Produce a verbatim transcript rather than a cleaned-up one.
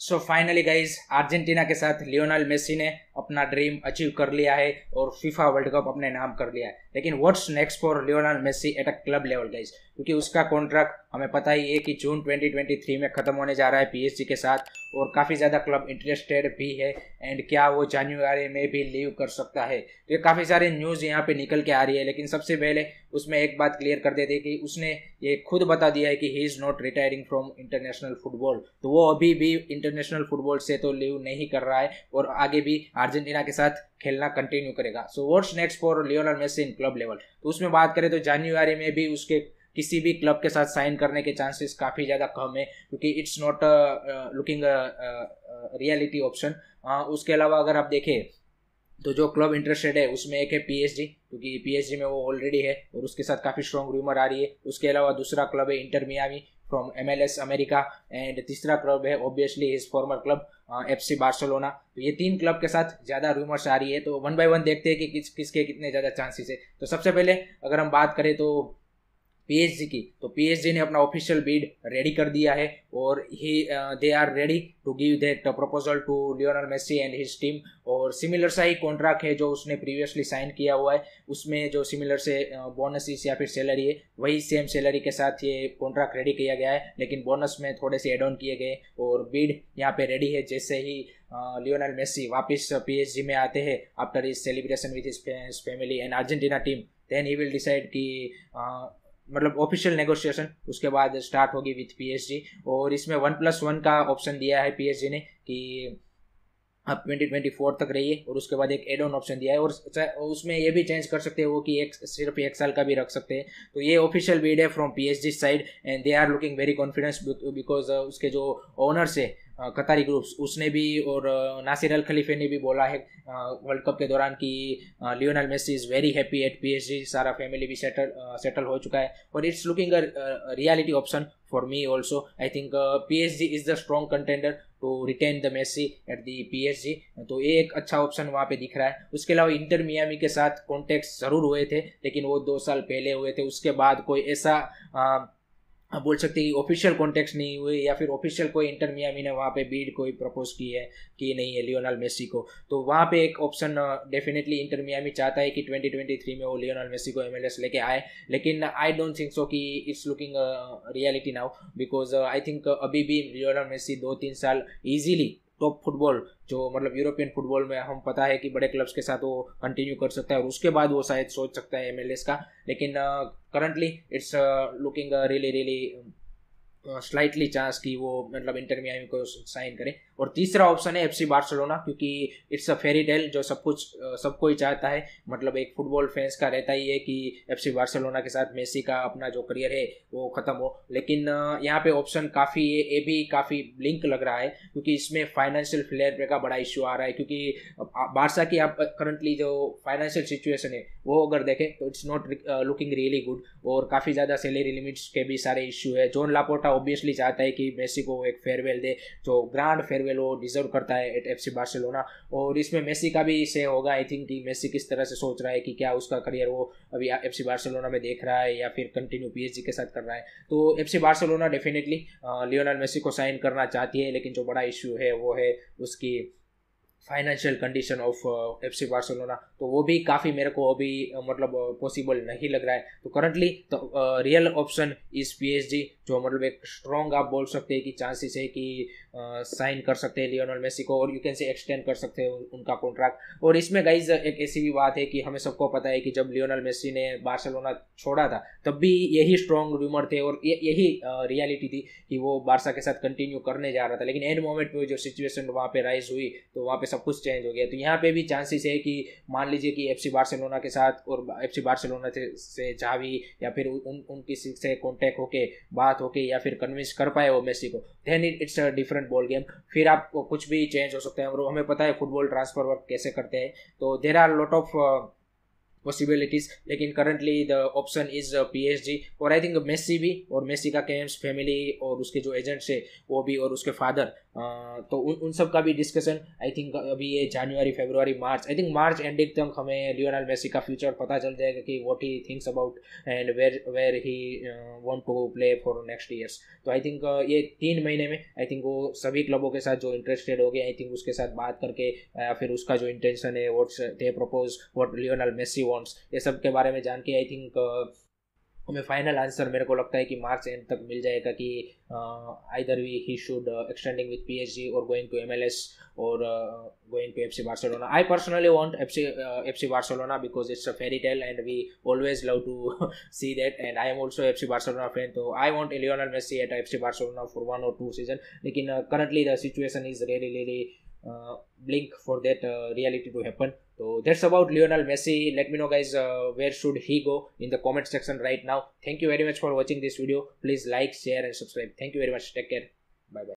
So finally guys Argentina के साथ Lionel Messi ने अपना ड्रीम अचीव कर लिया है और फीफा वर्ल्ड कप अपने नाम कर लिया है। लेकिन what's next for Lionel Messi at a club level guys, क्योंकि उसका कॉन्ट्रैक्ट हमें पता ही है कि जून ट्वेंटी ट्वेंटी थ्री में खत्म होने जा रहा है पीएसजी के साथ, और काफ़ी ज़्यादा क्लब इंटरेस्टेड भी है। एंड क्या वो जनवरी में भी लीव कर सकता है? तो ये काफ़ी सारे न्यूज़ यहाँ पे निकल के आ रही है। लेकिन सबसे पहले उसमें एक बात क्लियर कर देते कि उसने ये खुद बता दिया है कि he is not retiring from international football. तो वो अभी भी इंटरनेशनल फुटबॉल से तो लीव नहीं कर रहा है और आगे भी अर्जेंटीना के साथ खेलना कंटिन्यू करेगा। So what's next for Lionel Messi in club level? तो उसमें बात करें तो जनवरी में भी उसके किसी भी क्लब के साथ साइन करने के चांसेस काफ़ी ज़्यादा कम है, क्योंकि it's not looking reality option. उसके अलावा अगर आप देखें तो जो क्लब इंटरेस्टेड है उसमें एक है पीएसजी, क्योंकि पीएसजी में वो ऑलरेडी है और उसके साथ काफ़ी स्ट्रॉन्ग रूमर आ रही है। उसके अलावा दूसरा क्लब है Inter Miami from MLS America, and तीसरा क्लब है obviously his former club FC Barcelona. तो ये तीन क्लब के साथ ज़्यादा रूमर्स आ रही है। तो वन बाय वन देखते हैं कि किस किसके कितने ज़्यादा चांसेस है। तो सबसे पहले अगर हम बात करें तो पीएसजी की, तो पीएसजी ने अपना ऑफिशियल बीड रेडी कर दिया है और he they are ready to give that proposal to Lionel Messi and his team. और सिमिलर सा ही कॉन्ट्रैक्ट है जो उसने प्रीवियसली साइन किया हुआ है, उसमें जो सिमिलर से बोनसेस या फिर सैलरी है वही सेम सैलरी के साथ ये कॉन्ट्रैक्ट रेडी किया गया है। लेकिन बोनस में थोड़े से एड ऑन किए गए और बीड यहाँ पे रेडी है। जैसे ही लियोनेल मेसी वापस पीएसजी में आते हैं after his celebration with his family and Argentina team, then he will decide कि uh, मतलब ऑफिशियल नेगोशिएशन उसके बाद स्टार्ट होगी विथ पीएसजी। और इसमें वन प्लस वन का ऑप्शन दिया है पीएसजी ने कि आप ट्वेंटी ट्वेंटी फोर तक रहिए, और उसके बाद एक एड ऑन ऑप्शन दिया है और उसमें ये भी चेंज कर सकते हैं वो कि एक सिर्फ एक साल का भी रख सकते हैं। तो ये ऑफिशियल बीड है from PSG side and they are looking very confidence because उसके जो ओनर्स है कतारी ग्रुप्स उसने भी और नासिर अल खलीफे ने भी बोला है वर्ल्ड कप के दौरान कि Lionel Messi is very happy at PSG, सारा फैमिली भी सेटल सेटल हो चुका है और it's looking a reality option for me also. I think PSG is the strong contender to retain the Messi at the PSG. तो ये एक अच्छा ऑप्शन वहाँ पे दिख रहा है। उसके अलावा इंटर मियामी के साथ कॉन्टेक्ट ज़रूर हुए थे, लेकिन वो दो साल पहले हुए थे। उसके बाद कोई ऐसा आ, आप बोल सकते हैं ऑफिशियल कॉन्टेक्ट नहीं हुए या फिर ऑफिशियल कोई इंटर मियामी ने वहाँ पे बीड कोई प्रपोज की है कि नहीं है लियोनेल मेसी को। तो वहाँ पे एक ऑप्शन डेफिनेटली इंटर मियामी चाहता है कि ट्वेंटी ट्वेंटी थ्री में वो लियोनेल मेसी को एमएलएस लेके आए। लेकिन आई डोंट थिंक सो कि it's looking reality now, because I think अभी भी लियोनेल मेसी दो तीन साल ईजीली टॉप फुटबॉल जो मतलब यूरोपियन फुटबॉल में हम पता है कि बड़े क्लब्स के साथ वो कंटिन्यू कर सकता है और उसके बाद वो शायद सोच सकता है एमएलएस का। लेकिन currently it's looking really really slightly chance कि वो मतलब इंटर मियामी को साइन करे। और तीसरा ऑप्शन है एफसी बार्सिलोना, क्योंकि इट्स अ फेरी टेल जो सब कुछ सब कोई चाहता है। मतलब एक फुटबॉल फैंस का रहता ही है कि एफसी बार्सिलोना के साथ मेसी का अपना जो करियर है वो ख़त्म हो। लेकिन यहाँ पे ऑप्शन काफ़ी है, ये भी काफ़ी ब्लिंक लग रहा है, क्योंकि इसमें फाइनेंशियल फ्लेयर का बड़ा इश्यू आ रहा है। क्योंकि बारसा की आप करंटली जो फाइनेंशियल सिचुएशन है वो अगर देखें तो it's not looking really good और काफ़ी ज़्यादा सैलरी लिमिट्स के भी सारे इश्यू है। जॉन लापोर्टा ऑब्वियसली चाहता है कि मेसी को एक फेयरवेल दे, जो ग्रांड फेयरवेल वो डिजर्व करता है एट एफसी बार्सिलोना। और इसमें मेसी का भी से होगा आई थिंक कि मेसी किस तरह से सोच रहा है कि क्या उसका करियर वो अभी एफसी बार्सिलोना में देख रहा है या फिर कंटिन्यू पीएसजी के साथ कर रहा है। तो FC Barcelona definitely Lionel Messi को साइन करना चाहती है, लेकिन जो बड़ा इश्यू है वो है उसकी financial condition of FC Barcelona. तो वो भी काफ़ी मेरे को अभी uh, मतलब पॉसिबल uh, नहीं लग रहा है। तो करंटली तो रियल ऑप्शन इज पीएसजी, जो मतलब एक स्ट्रॉन्ग आप बोल सकते हैं कि चांसेस है कि साइन uh, कर सकते हैं लियोनेल मेसी को और यू कैन से एक्सटेंड कर सकते हैं उन, उनका कॉन्ट्रैक्ट। और इसमें गाइज एक ऐसी भी बात है कि हमें सबको पता है कि जब लियोनेल मेसी ने बार्सिलोना छोड़ा था तब भी यही स्ट्रॉन्ग रूमर थे और ये, यही रियलिटी uh, थी कि वो बारसा के साथ कंटिन्यू करने जा रहा था। लेकिन एंड मोमेंट में जो सिचुएशन वहाँ पे राइज हुई तो वहाँ पे सब कुछ चेंज हो गया। तो यहाँ पे भी चांसेस है कि मान लीजिए कि एफसी बार्सिलोना के साथ और एफसी बार्सिलोना से जावी या फिर उन उनकी से कांटेक्ट होके बात होके या फिर कन्विंस कर पाए वो मेसी को, then it's a different ball game. फिर आपको कुछ भी चेंज हो सकता है और हमें पता है फुटबॉल ट्रांसफर वर्क कैसे करते हैं। तो there are lot of possibilities, लेकिन currently the option is PSG. और आई थिंक मेसी भी और मेसी का केम्स फैमिली और उसके जो एजेंट्स है वो भी और उसके फादर तो उन उन सब का भी डिस्कशन आई थिंक अभी ये जनवरी फरवरी मार्च आई थिंक मार्च एंडिंग तक हमें लियोनेल मेसी का फ्यूचर पता चल जाएगा कि what he thinks about and where where he want to play for next years. तो आई थिंक ये तीन महीने में आई थिंक वो सभी क्लबों के साथ जो इंटरेस्टेड हो गए आई थिंक उसके साथ बात करके या फिर उसका जो इंटेंशन है what's they propose what Lionel Messi wants ये सब के बारे में जान के आई थिंक हमें फाइनल आंसर मेरे को लगता है कि मार्च एंड तक मिल जाएगा कि either we he should extending with PSG और गोइंग टू एमएलएस और going to FC Barcelona. I personally want FC FC Barcelona because it's a fairy tale and we always love to see that and I am also FC Barcelona fan. तो I want Lionel Messi at FC Barcelona for one और two season, लेकिन currently the situation is really really Uh, blink for that uh, reality to happen. So that's about Lionel Messi. Let me know guys uh, where should he go in the comment section right now. Thank you very much for watching this video. Please like, share and subscribe. Thank you very much. Take care. Bye bye.